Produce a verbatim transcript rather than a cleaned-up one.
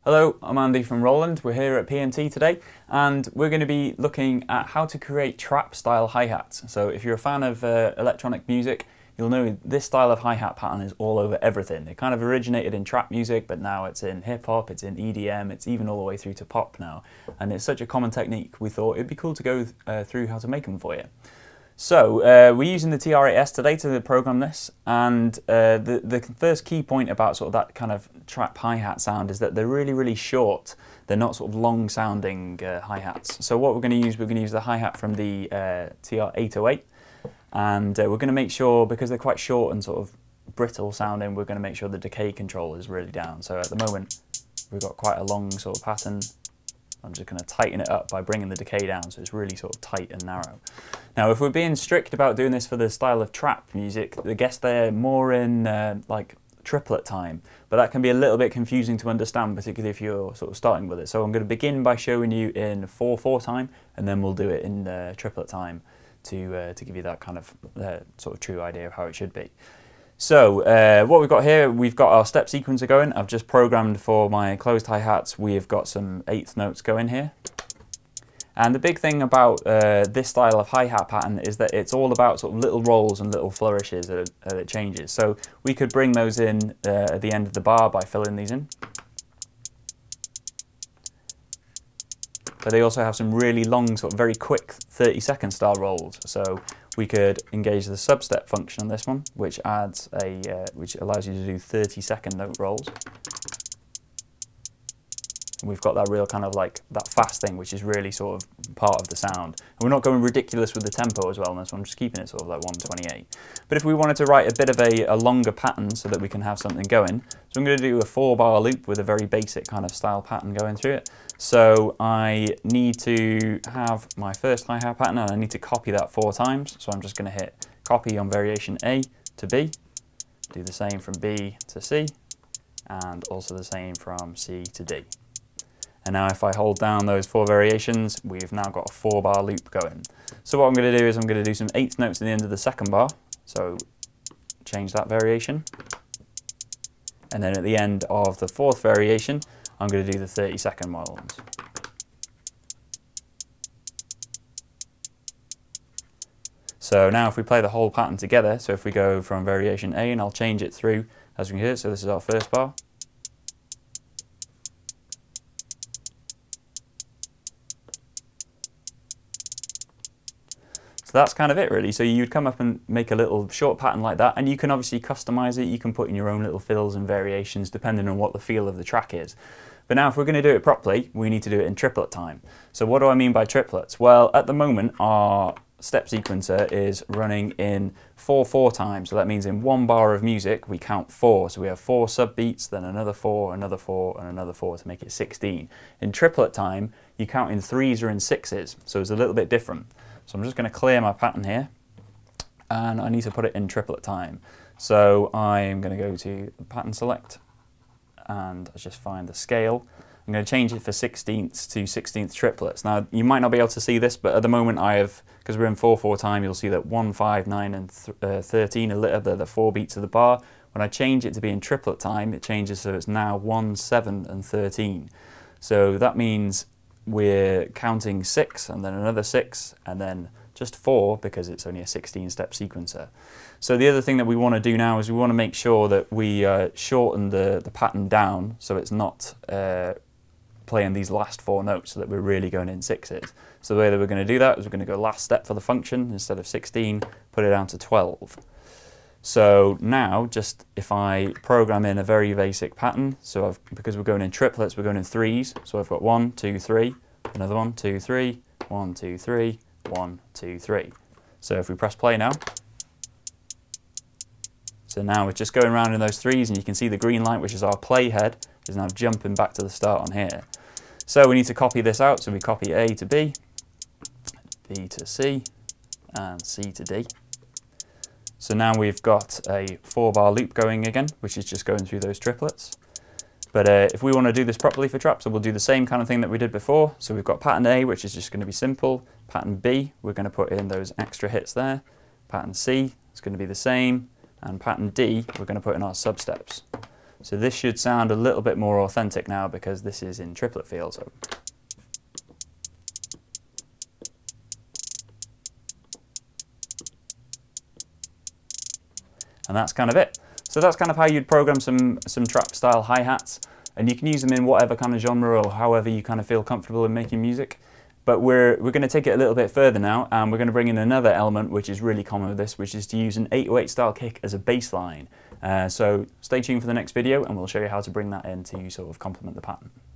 Hello, I'm Andy from Roland. We're here at P M T today and we're going to be looking at how to create trap style hi-hats. So if you're a fan of uh, electronic music, you'll know this style of hi-hat pattern is all over everything. It kind of originated in trap music, but now it's in hip-hop, it's in E D M, it's even all the way through to pop now. And it's such a common technique, we thought it'd be cool to go uh, through how to make them for you. So uh, we're using the T R eight S today to program this, and uh, the, the first key point about sort of that kind of trap hi-hat sound is that they're really, really short. They're not sort of long sounding uh, hi-hats. So what we're going to use, we're going to use the hi-hat from the uh, T R eight oh eight, and uh, we're going to make sure, because they're quite short and sort of brittle sounding, we're going to make sure the decay control is really down. So at the moment we've got quite a long sort of pattern. I'm just going to tighten it up by bringing the decay down so it's really sort of tight and narrow. Now if we're being strict about doing this for the style of trap music, I guess they're more in uh, like triplet time, but that can be a little bit confusing to understand, particularly if you're sort of starting with it. So I'm going to begin by showing you in four four time, and then we'll do it in uh, triplet time to, uh, to give you that kind of uh, sort of true idea of how it should be. So uh, what we've got here, we've got our step sequencer going. I've just programmed for my closed hi-hats. We've got some eighth notes going here. And the big thing about uh, this style of hi-hat pattern is that it's all about sort of little rolls and little flourishes that it, that it changes. So we could bring those in uh, at the end of the bar by filling these in. But they also have some really long, sort of very quick thirty second style rolls. So we could engage the substep function on this one, which adds a, uh, which allows you to do thirty second note rolls. And we've got that real kind of like that fast thing, which is really sort of part of the sound. And we're not going ridiculous with the tempo as well on this one, I'm just keeping it sort of like one twenty-eight. But if we wanted to write a bit of a, a longer pattern so that we can have something going, so I'm going to do a four bar loop with a very basic kind of style pattern going through it. So I need to have my first hi-hat pattern and I need to copy that four times. So I'm just going to hit copy on variation A to B, do the same from B to C, and also the same from C to D. And now if I hold down those four variations, we've now got a four bar loop going. So what I'm going to do is I'm going to do some eighth notes at the end of the second bar. So change that variation. And then at the end of the fourth variation, I'm going to do the thirty second ones. So now if we play the whole pattern together, so if we go from variation A, and I'll change it through as we can hear, so this is our first bar. So that's kind of it really. So you'd come up and make a little short pattern like that, and you can obviously customize it. You can put in your own little fills and variations depending on what the feel of the track is. But now if we're going to do it properly, we need to do it in triplet time. So what do I mean by triplets? Well, at the moment our step sequencer is running in four four time. So that means in one bar of music we count four. So we have four sub beats, then another four, another four, and another four to make it sixteen. In triplet time, you count in threes or in sixes. So it's a little bit different. So I'm just going to clear my pattern here, and I need to put it in triplet time. So I'm going to go to pattern select, and I just find the scale. I'm going to change it for sixteenths to sixteenth triplets. Now you might not be able to see this, but at the moment I have, because we're in four four time, you'll see that one, five, nine, and th uh, thirteen are the, the four beats of the bar. When I change it to be in triplet time, it changes so it's now one, seven, and thirteen. So that means we're counting six, and then another six, and then just four, because it's only a sixteen step sequencer. So the other thing that we want to do now is we want to make sure that we uh, shorten the, the pattern down so it's not uh, playing these last four notes, so that we're really going in sixes. So the way that we're going to do that is we're going to go last step for the function. Instead of sixteen, put it down to twelve. So now, just if I program in a very basic pattern, so I've, because we're going in triplets, we're going in threes, so I've got one, two, three, another one, two, three, one, two, three, one, two, three. So if we press play now, so now we're just going around in those threes, and you can see the green light, which is our play head, is now jumping back to the start on here. So we need to copy this out, so we copy A to B, B to C, and C to D. So now we've got a four bar loop going again, which is just going through those triplets. But uh, if we want to do this properly for trap, so we'll do the same kind of thing that we did before. So we've got pattern A, which is just going to be simple. Pattern B, we're going to put in those extra hits there. Pattern C is going to be the same. And pattern D, we're going to put in our substeps. So this should sound a little bit more authentic now because this is in triplet feel. So. And that's kind of it. So that's kind of how you'd program some, some trap style hi-hats, and you can use them in whatever kind of genre or however you kind of feel comfortable in making music. But we're, we're going to take it a little bit further now, and we're going to bring in another element which is really common with this, which is to use an eight oh eight style kick as a bass line. Uh, so stay tuned for the next video and we'll show you how to bring that in to sort of complement the pattern.